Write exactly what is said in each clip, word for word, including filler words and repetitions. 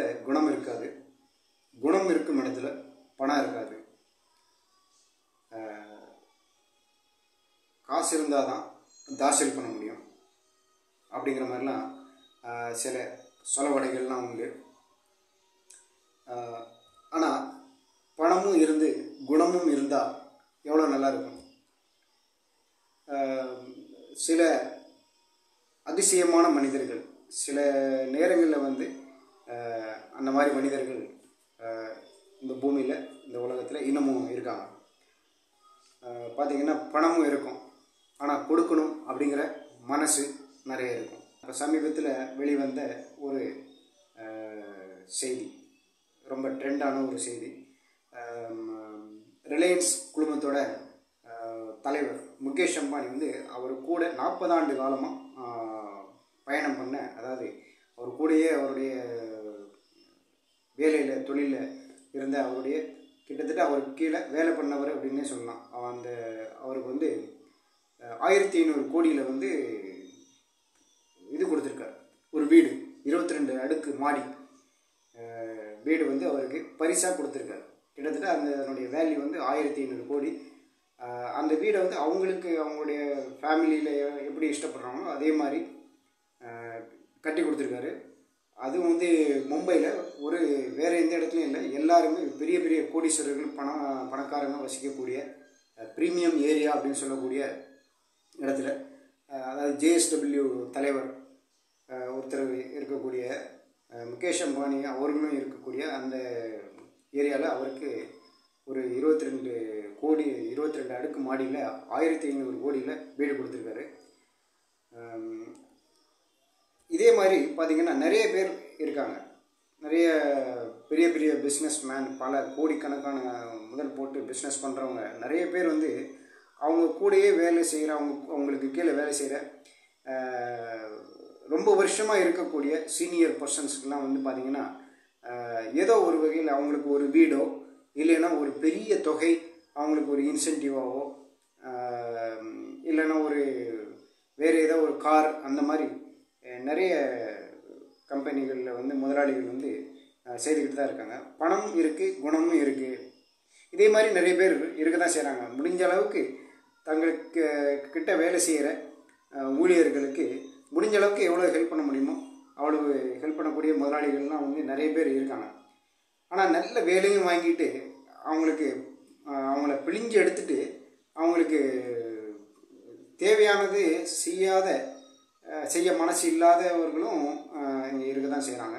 குணம் இருக்காது, குணம் இருக்கும் இடத்துல பணம் இருக்காது. காசு இருந்தால் தான் தாசல் பண்ண முடியும் அப்படிங்கிற மாதிரிலாம் சில சொலவடைகள்லாம் உண்டு. ஆனால் பணமும் இருந்து குணமும் இருந்தால் எவ்வளோ நல்லா இருக்கும். சில அதிசயமான மனிதர்கள் சில நேரங்களில் வந்து அந்த மாதிரி மனிதர்கள் இந்த பூமியில் இந்த உலகத்தில் இன்னமும் இருக்காங்க. பார்த்திங்கன்னா பணமும் இருக்கும், ஆனால் கொடுக்கணும் அப்படிங்கிற மனசு நிறைய இருக்கும். இப்போ சமீபத்தில் வெளிவந்த ஒரு செய்தி, ரொம்ப ட்ரெண்டான ஒரு செய்தி. ரிலையன்ஸ் குழுமத்தோட தலைவர் முகேஷ் அம்பானி வந்து அவர் கூட நாற்பது ஆண்டு காலமாக பயணம் பண்ண, அதாவது அவர் கூடயே அவருடைய வேலையில் தொழிலில் இருந்த அவருடைய கிட்டத்தட்ட அவருக்கு கீழே வேலை பண்ணவர் அப்படின்னே சொல்லலாம். அந்த அவருக்கு வந்து ஆயிரத்தி ஐநூறு கோடியில் வந்து இது கொடுத்துருக்கார், ஒரு வீடு, இருபத்தி ரெண்டு அடுக்கு மாடி வீடு வந்து அவருக்கு பரிசாக கொடுத்துருக்காரு. கிட்டத்தட்ட அந்த அதனுடைய வேல்யூ வந்து ஆயிரத்தி ஐநூறு கோடி. அந்த வீடை வந்து அவங்களுக்கு அவங்களுடைய ஃபேமிலியில் எப்படி இஷ்டப்படுறாங்களோ அதே மாதிரி கட்டி கொடுத்துருக்காரு. அதுவும் வந்து மும்பையில் ஒரு வேறு எந்த இடத்துலையும் இல்லை, எல்லாருமே பெரிய பெரிய கோடீஸ்வரர்கள் பண பணக்காரங்க வசிக்கக்கூடிய ப்ரீமியம் ஏரியா அப்படின்னு சொல்லக்கூடிய இடத்துல, அதாவது ஜேஎஸ்டபிள்யூ தலைவர் ஒருத்தர் இருக்கக்கூடிய முகேஷ் அம்பானி அவர்களும் இருக்கக்கூடிய அந்த ஏரியாவில் அவருக்கு ஒரு இருபத்தி ரெண்டு கோடி இருபத்தி ரெண்டு அடுக்கு மாடியில் ஆயிரத்தி ஐநூறு கோடியில் வீடு கொடுத்துருக்காரு. இதே மாதிரி பார்த்திங்கன்னா நிறைய பேர் இருக்காங்க, நிறைய பெரிய பெரிய பிஸ்னஸ் மேன், பல கோடிக்கணக்கான முதல் போட்டு பிஸ்னஸ் பண்ணுறவங்க நிறைய பேர் வந்து அவங்க கூடயே வேலை செய்கிற, அவங்க அவங்களுக்கு கீழே வேலை செய்கிற ரொம்ப வருஷமாக இருக்கக்கூடிய சீனியர் பர்சன்ஸ்க்கெலாம் வந்து பார்த்திங்கன்னா ஏதோ ஒரு வகையில் அவங்களுக்கு ஒரு வீடோ இல்லைன்னா ஒரு பெரிய தொகை அவங்களுக்கு ஒரு இன்சென்டிவாவோ இல்லைன்னா ஒரு வேறு ஏதோ ஒரு கார், அந்த மாதிரி நிறைய கம்பெனிகளில் வந்து முதலாளிகள் வந்து செய்துக்கிட்டு தான் இருக்காங்க. பணம் இருக்குது, குணமும் இருக்குது. இதே மாதிரி நிறைய பேர் இருக்க தான் செய்கிறாங்க. முடிஞ்ச அளவுக்கு தங்களுக்கு கிட்ட வேலை செய்கிற ஊழியர்களுக்கு முடிஞ்ச அளவுக்கு எவ்வளோ ஹெல்ப் பண்ண முடியுமோ அவ்வளவு ஹெல்ப் பண்ணக்கூடிய முதலாளிகள்லாம் வந்து நிறைய பேர் இருக்காங்க. ஆனால் நல்ல வேலையும் வாங்கிட்டு அவங்களுக்கு அவங்கள பிழிஞ்சு எடுத்துட்டு அவங்களுக்கு தேவையானது செய்யாத செய்ய மனசு இல்லாதவர்களும் இங்கே இருக்க தான் செய்கிறாங்க.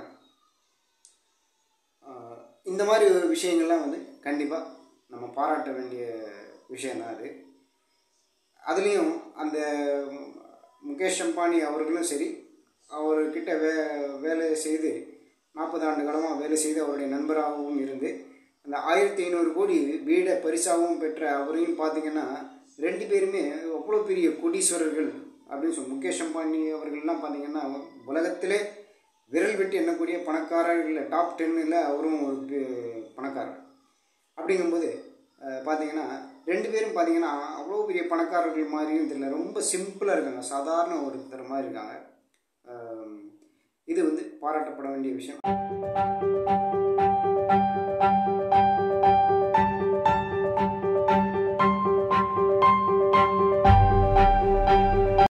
இந்த மாதிரி விஷயங்கள்லாம் வந்து கண்டிப்பாக நம்ம பாராட்ட வேண்டிய விஷயந்தான் அது. அதுலேயும் அந்த முகேஷ் அம்பானி அவர்களும் சரி, அவர்கிட்ட வே வேலை செய்து நாற்பது ஆண்டு காலமாக வேலை செய்து அவருடைய நண்பராகவும் இருந்து அந்த ஆயிரத்தி ஐநூறு கோடி வீடை பரிசாகவும் பெற்ற அவரையும் பார்த்திங்கன்னா ரெண்டு பேருமே அவ்வளோ பெரிய கோடீஸ்வரர்கள் அப்படின்னு சொல்லி. முகேஷ் அம்பானி அவர்கள்லாம் பார்த்திங்கன்னா உலகத்திலே விரல் வெட்டி எண்ணக்கூடிய பணக்காரர்கள் டாப் டென்னில் அவரும் ஒரு பணக்காரர். அப்படிங்கும்போது பார்த்திங்கன்னா ரெண்டு பேரும் பார்த்திங்கன்னா அவ்வளோ பெரிய பணக்காரர்கள் மாதிரியும் தெரியல, ரொம்ப சிம்பிளாக இருக்காங்க, சாதாரண ஒருத்தர் மாதிரி இருக்காங்க. இது வந்து பாராட்டப்பட வேண்டிய விஷயம்.